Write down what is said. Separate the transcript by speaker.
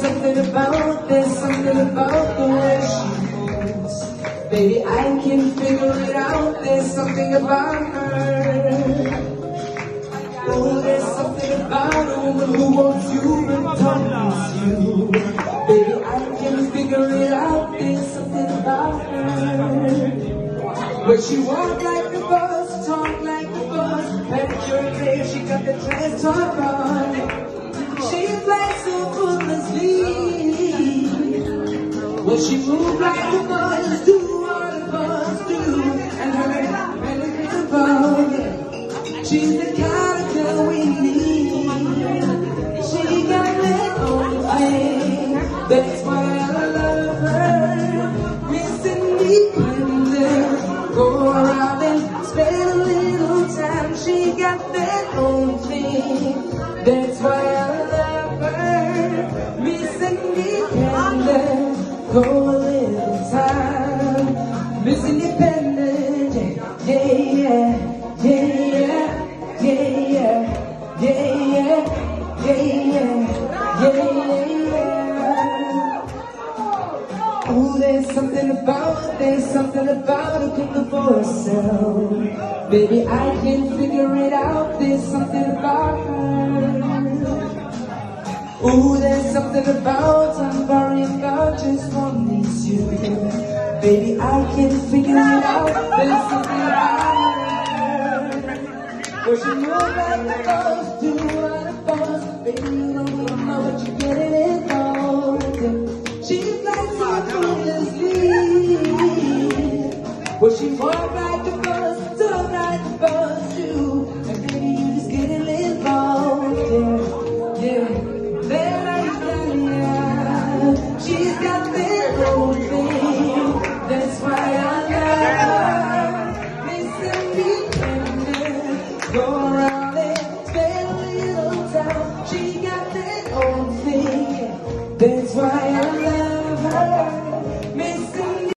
Speaker 1: there's something about the way she moves. Baby, I can figure it out, there's something about her. Oh, there's something about a woman who wants you and don't miss you. Baby, I can figure it out, there's something about her. But she walk like the boss, talk like the boss, pedicure and nails, she got the dress top on. She flies so effortlessly. Well, she moves like the boss, do what the boss do, and her is above. She's the kind of girl we need. She got that own thing, that's why I love her. Miss Independent, go around and spend a little time. She got that own thing, that's why I love her. Miss Independent, go a little time. Miss Independent, yeah, yeah, yeah, yeah, yeah, yeah, yeah, yeah, yeah. Ooh, there's something about her, cooking for herself. Baby, I can figure it out, there's something about her. Ooh, there's something about somebody God just won't miss you. Baby, I can figure it out, there's something about her. Well, she moves like the boss, do what the boss. Baby, you don't even know what you're getting involved in. She's like so effortlessly. Well, she walk like the boss, talk like the boss do, and baby, you just getting involved, yeah, yeah. She's got that own thing, that's why I love her. Miss Independent, go around and spend a little time. She got that own thing, that's why I love her.